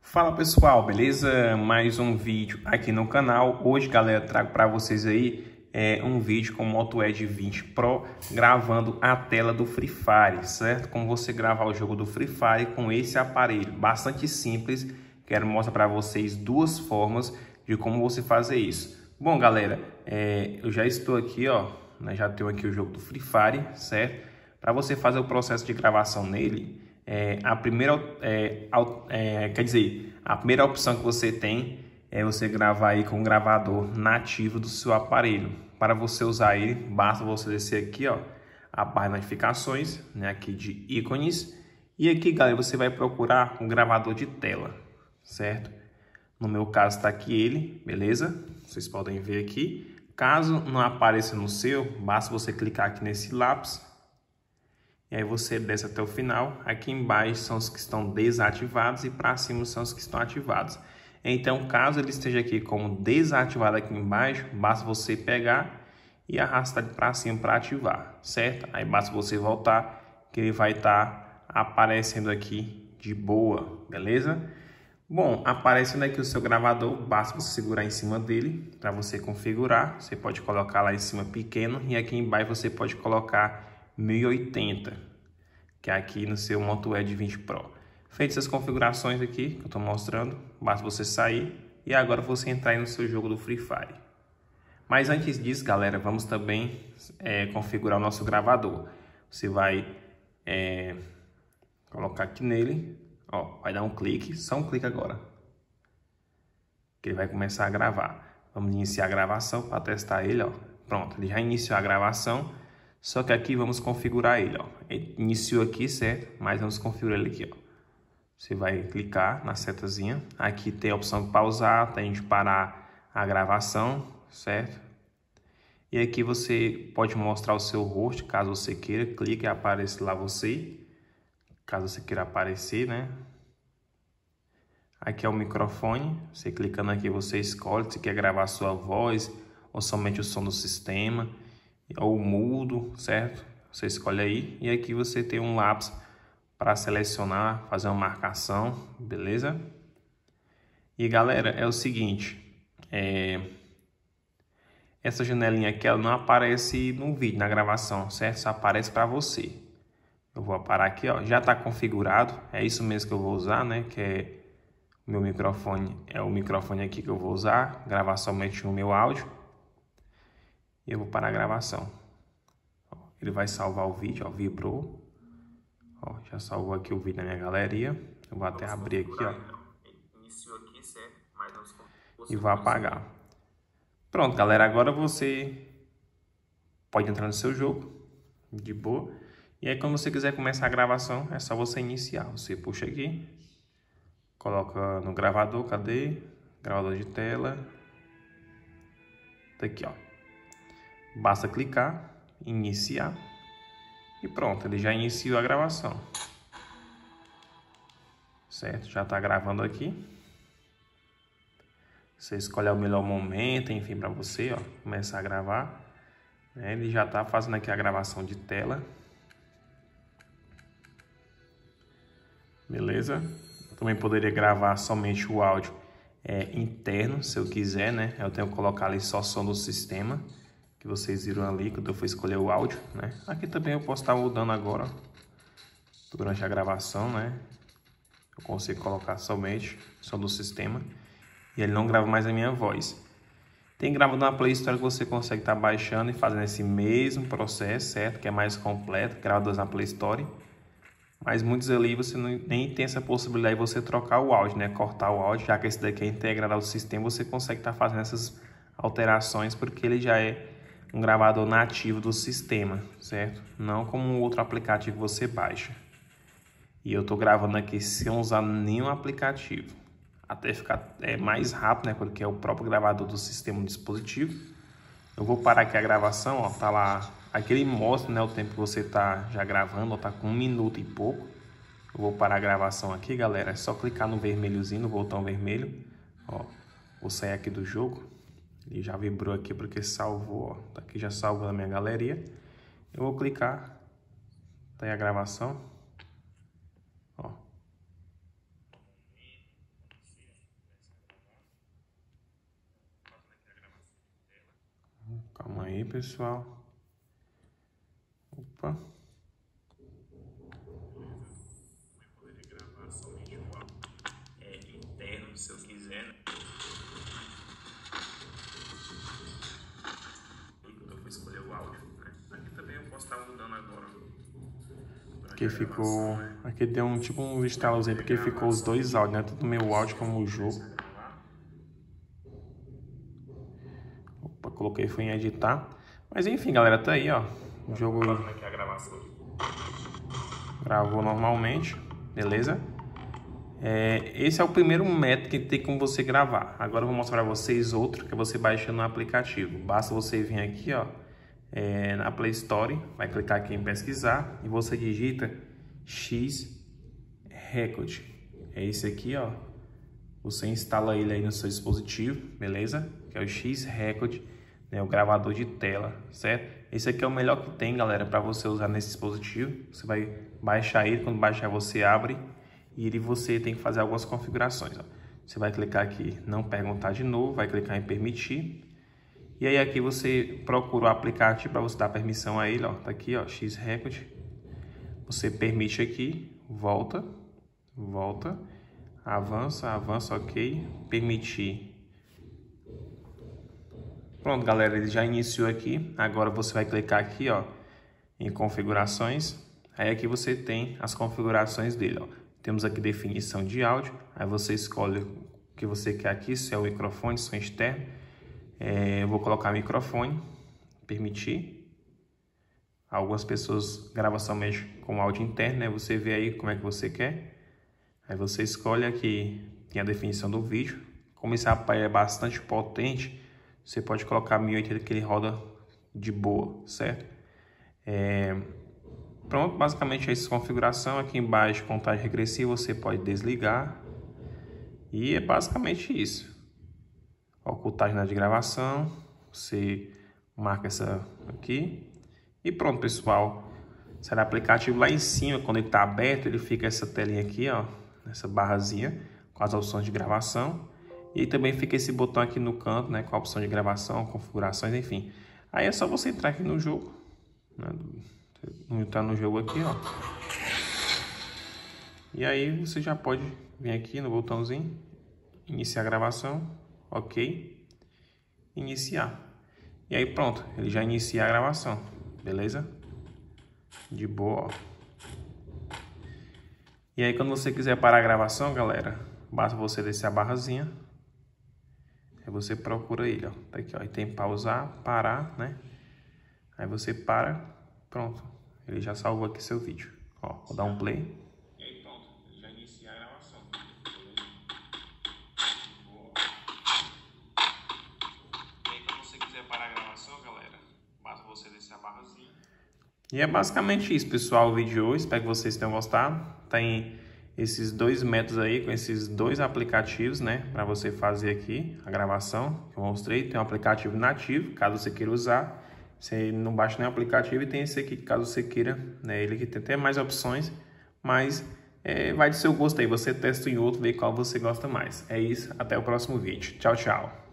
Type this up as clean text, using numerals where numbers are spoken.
Fala pessoal, beleza? Mais um vídeo aqui no canal. Hoje, galera, trago para vocês aí um vídeo com o Moto Edge 20 Pro gravando a tela do Free Fire, certo? Como você gravar o jogo do Free Fire com esse aparelho, bastante simples. Quero mostrar para vocês duas formas de como você fazer isso. Bom, galera, eu já estou aqui, ó, né, já tenho aqui o jogo do Free Fire, certo? Para você fazer o processo de gravação nele, a primeira opção que você tem é você gravar aí com o gravador nativo do seu aparelho. Para você usar ele, basta você descer aqui, ó, a barra de notificações, né, aqui de ícones, e aqui, galera, você vai procurar um gravador de tela, certo? No meu caso está aqui ele, beleza? Vocês podem ver aqui. Caso não apareça no seu, basta você clicar aqui nesse lápis. E aí você desce até o final. Aqui embaixo são os que estão desativados e para cima são os que estão ativados. Então, caso ele esteja aqui como desativado aqui embaixo, basta você pegar e arrastar para cima para ativar, certo? Aí basta você voltar que ele vai estar aparecendo aqui de boa, beleza? Bom, aparecendo aqui o seu gravador, basta você segurar em cima dele para você configurar. Você pode colocar lá em cima pequeno e aqui embaixo você pode colocar 1080, que é aqui no seu Moto Edge 20 Pro. Feitas essas configurações aqui que eu estou mostrando, basta você sair e agora você entrar aí no seu jogo do Free Fire. Mas antes disso, galera, vamos também configurar o nosso gravador. Você vai colocar aqui nele, ó, vai dar um clique, só um clique agora, que ele vai começar a gravar. Vamos iniciar a gravação para testar ele, ó. Pronto, ele já iniciou a gravação. Só que aqui vamos configurar ele, ó. Ele iniciou aqui, certo? Mas vamos configurar ele aqui, ó. Você vai clicar na setazinha. Aqui tem a opção de pausar, tem de parar a gravação, certo? E aqui você pode mostrar o seu rosto, caso você queira. Clique e apareça lá você. Caso você queira aparecer, né? Aqui é o microfone. Você clicando aqui, você escolhe se quer gravar a sua voz ou somente o som do sistema, ou mudo, certo? Você escolhe aí e aqui você tem um lápis para selecionar, fazer uma marcação, beleza? E galera, é o seguinte, essa janelinha aqui ela não aparece no vídeo, na gravação, certo? Só aparece para você. Eu vou parar aqui, ó, já está configurado, é isso mesmo que eu vou usar, né? Que é o meu microfone, é o microfone aqui que eu vou usar, gravar somente o meu áudio. E eu vou parar a gravação. Ele vai salvar o vídeo, ó, vibrou. Ó, já salvou aqui o vídeo na minha galeria. Eu vou até abrir aqui, ó. E vou apagar. Pronto, galera. Agora você pode entrar no seu jogo de boa. E aí, quando você quiser começar a gravação, é só você iniciar. Você puxa aqui, coloca no gravador. Cadê? Gravador de tela. Tá aqui, ó. Basta clicar, iniciar e pronto, ele já iniciou a gravação, certo? Já está gravando aqui. Você escolhe o melhor momento, enfim, para você, ó, começar a gravar, né? Ele já está fazendo aqui a gravação de tela, beleza? Eu também poderia gravar somente o áudio interno, se eu quiser, né? Eu tenho que colocar ali só som do sistema, que vocês viram ali quando eu fui escolher o áudio, né? Aqui também eu posso estar mudando agora durante a gravação, né? Eu consigo colocar somente som do sistema e ele não grava mais a minha voz. Tem gravador na Play Store que você consegue estar baixando e fazendo esse mesmo processo, certo? Que é mais completo, gravadores na Play Store. Mas muitos ali você nem tem essa possibilidade de você trocar o áudio, né? Cortar o áudio, já que esse daqui é integrado ao sistema, você consegue estar fazendo essas alterações porque ele já é um gravador nativo do sistema, certo? Não como um outro aplicativo que você baixa. E eu tô gravando aqui sem usar nenhum aplicativo. Até ficar mais rápido, né? Porque é o próprio gravador do sistema do dispositivo. Eu vou parar aqui a gravação, ó. Tá lá. Aqui ele mostra, né, o tempo que você tá já gravando, ó, tá com 1 minuto e pouco. Eu vou parar a gravação aqui, galera. É só clicar no vermelhozinho, no botão vermelho. Ó, vou sair aqui do jogo. Ele já vibrou aqui porque salvou, ó. Tá aqui já salvou na minha galeria. Eu vou clicar. Tá aí a gravação. Ó. aí, pessoal. Opa. Poderia gravar somente o áudio interno, se eu quiser, né? Eu vou escolher o áudio, né? Aqui também eu posso estar mudando agora. Aqui ficou... Aqui deu um tipo um estalozinho, porque ficou os dois áudios, né? Tanto o meu áudio como o jogo. Opa, coloquei, fui em editar. Mas enfim, galera, tá aí, ó. O jogo gravou normalmente, beleza? Esse é o primeiro método que tem como você gravar. Agora eu vou mostrar para vocês outro que é você baixando no aplicativo. Basta você vir aqui, ó, na Play Store, vai clicar aqui em pesquisar e você digita X-Record. É esse aqui, ó. Você instala ele aí no seu dispositivo, beleza? Que é o X-Record, né, o gravador de tela, certo? Esse aqui é o melhor que tem, galera, para você usar nesse dispositivo. Você vai baixar ele, quando baixar você abre e você tem que fazer algumas configurações, ó. Você vai clicar aqui, não perguntar de novo, vai clicar em permitir. E aí aqui você procura o aplicativo para você dar permissão a ele, ó. Tá aqui, ó, X-Record. Você permite aqui, volta, avança, ok, permitir. Pronto, galera, ele já iniciou aqui. Agora você vai clicar aqui, ó, em configurações. Aí aqui você tem as configurações dele, ó. Temos aqui definição de áudio. Aí você escolhe o que você quer aqui, se é o microfone, som externo. Eu vou colocar microfone, permitir. Algumas pessoas gravam somente com áudio interno, né? Você vê aí como é que você quer. Aí você escolhe aqui, tem a definição do vídeo. Como esse aparelho é bastante potente, você pode colocar 1080 que ele roda de boa, certo? Pronto, basicamente é essa configuração. Aqui embaixo, contagem regressiva, você pode desligar. E é basicamente isso. Ocultagem de gravação, você marca essa aqui. E pronto, pessoal. Será aplicativo lá em cima, quando ele está aberto, ele fica essa telinha aqui, ó, essa barrazinha com as opções de gravação. E também fica esse botão aqui no canto, né, com a opção de gravação, configurações, enfim. Aí é só você entrar aqui no jogo, né, entrar no jogo aqui, ó. E aí você já pode vir aqui no botãozinho, iniciar a gravação, ok, iniciar. E aí pronto, ele já inicia a gravação, beleza? De boa, ó. E aí quando você quiser parar a gravação, galera, basta você descer a barrazinha. Aí você procura ele, ó. Tá aqui, ó. Aí tem pausar, parar, né? Aí você para, pronto. Ele já salvou aqui seu vídeo. Ó, vou dar um play. E aí pronto, ele já inicia a gravação. E aí quando você quiser parar a gravação, galera, basta você descer a barrazinha. E é basicamente isso, pessoal, o vídeo de hoje. Espero que vocês tenham gostado. Tem esses dois métodos aí, com esses dois aplicativos, né, para você fazer aqui a gravação que eu mostrei. Tem um aplicativo nativo, caso você queira usar. Você não baixa nenhum aplicativo, e tem esse aqui, caso você queira, né, ele que tem até mais opções, mas vai do seu gosto aí. Você testa em outro, vê qual você gosta mais. É isso, até o próximo vídeo. Tchau, tchau.